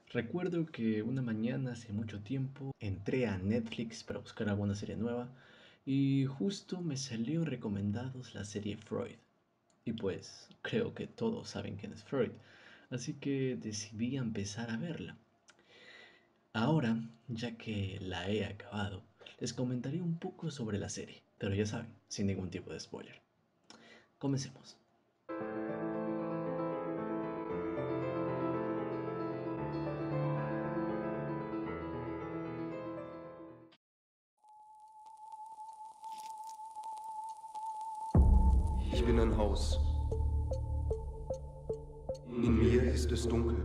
Recuerdo que una mañana hace mucho tiempo entré a Netflix para buscar alguna serie nueva y justo me salió recomendados la serie Freud. Y pues creo que todos saben quién es Freud, así que decidí empezar a verla. Ahora, ya que la he acabado, les comentaré un poco sobre la serie, pero ya saben, sin ningún tipo de spoiler. Comencemos. Ich bin ein Haus. In mir ist es dunkel.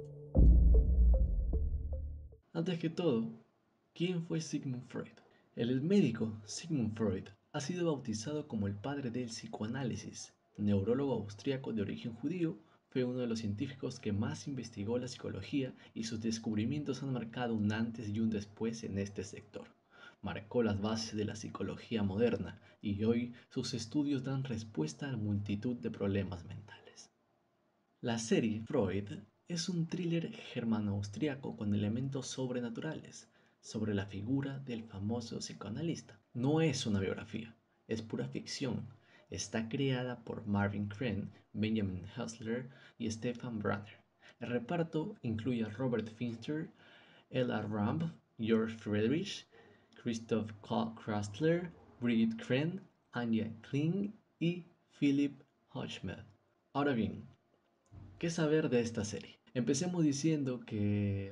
Antes que todo, ¿quién fue Sigmund Freud? El médico Sigmund Freud ha sido bautizado como el padre del psicoanálisis. Neurólogo austríaco de origen judío, fue uno de los científicos que más investigó la psicología y sus descubrimientos han marcado un antes y un después en este sector. Marcó las bases de la psicología moderna y hoy sus estudios dan respuesta a multitud de problemas mentales. La serie Freud es un thriller germano-austriaco con elementos sobrenaturales sobre la figura del famoso psicoanalista. No es una biografía, es pura ficción. Está creada por Marvin Crane, Benjamin Hustler y Stefan Branner. El reparto incluye a Robert Finster, Ella Ramb, George Friedrich, Christoph Krastler, Brigitte Crane, Anja Kling y Philip Hochschild. Ahora bien, ¿qué saber de esta serie? Empecemos diciendo que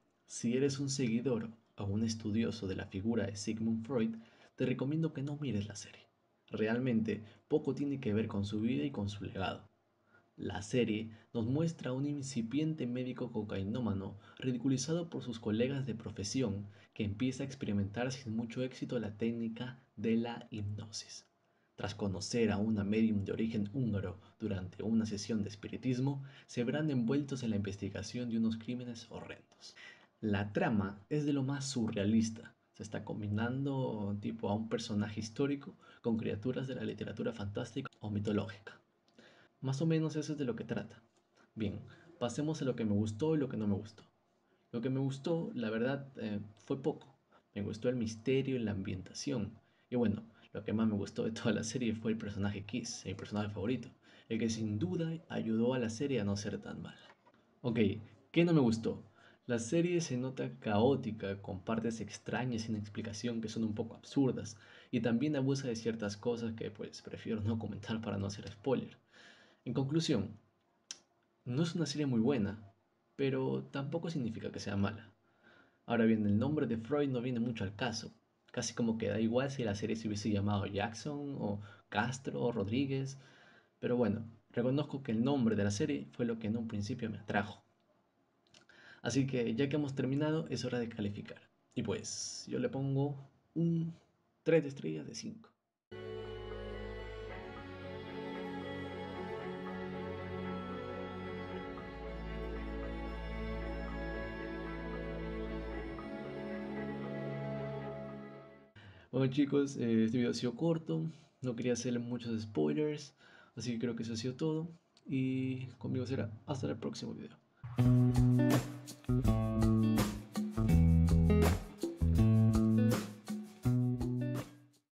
si eres un seguidor o un estudioso de la figura de Sigmund Freud, te recomiendo que no mires la serie. Realmente poco tiene que ver con su vida y con su legado. La serie nos muestra a un incipiente médico cocainómano ridiculizado por sus colegas de profesión que empieza a experimentar sin mucho éxito la técnica de la hipnosis. Tras conocer a una medium de origen húngaro durante una sesión de espiritismo, se verán envueltos en la investigación de unos crímenes horrendos. La trama es de lo más surrealista. Se está combinando tipo a un personaje histórico con criaturas de la literatura fantástica o mitológica. Más o menos eso es de lo que trata. Bien, pasemos a lo que me gustó y lo que no me gustó. Lo que me gustó, la verdad, fue poco. Me gustó el misterio y la ambientación. Y bueno, lo que más me gustó de toda la serie fue el personaje Kiss, mi personaje favorito, el que sin duda ayudó a la serie a no ser tan mala. Ok, ¿qué no me gustó? La serie se nota caótica, con partes extrañas sin explicación que son un poco absurdas, y también abusa de ciertas cosas que pues prefiero no comentar para no hacer spoiler. En conclusión, no es una serie muy buena, pero tampoco significa que sea mala. Ahora bien, el nombre de Freud no viene mucho al caso. Casi como que da igual si la serie se hubiese llamado Jackson o Castro o Rodríguez. Pero bueno, reconozco que el nombre de la serie fue lo que en un principio me atrajo. Así que ya que hemos terminado, es hora de calificar. Y pues yo le pongo un 3 de estrellas de 5. Bueno chicos, este video ha sido corto, no quería hacerle muchos spoilers, así que creo que eso ha sido todo y conmigo será hasta el próximo video.